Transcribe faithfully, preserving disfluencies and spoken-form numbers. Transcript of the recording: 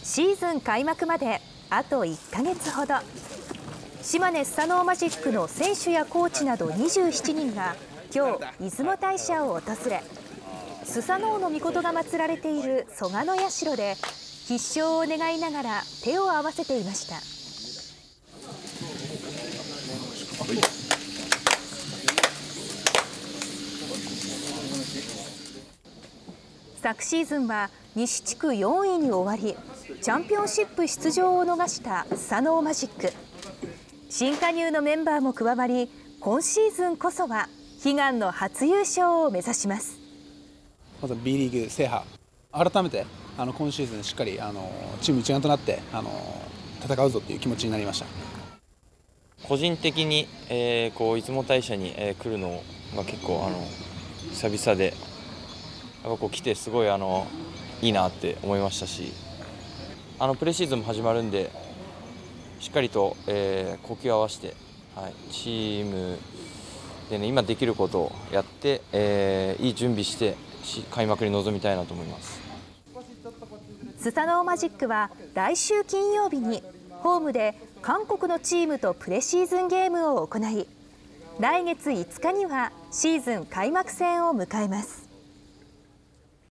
シーズン開幕まであといっかげつほど。島根スサノーマジックの選手やコーチなどにじゅうななにんが今日出雲大社を訪れ、スサノオノミコトが祀られている蘇我社で必勝を願いながら手を合わせていました。昨シーズンは西地区よんいに終わり、チャンピオンシップ出場を逃したスサノーマジック。新加入のメンバーも加わり、今シーズンこそは悲願の初優勝を目指します。 まず B リーグ制覇、改めてあの今シーズンしっかりあのチーム一丸となってあの戦うぞという気持ちになりました。 個人的に、えー、こう出雲大社に、えー、来るのが結構あの久々で、やっぱこう来てすごいあのいいなって思いましたし、あのプレシーズンも始まるんで、しっかりと、えー、呼吸を合わせて、はい、チームでね今できることをやって、えー、いい準備して開幕に臨みたいなと思います。 スサノーマジックは来週金曜日にホームで韓国のチームとプレシーズンゲームを行い、来月いつかにはシーズン開幕戦を迎えます。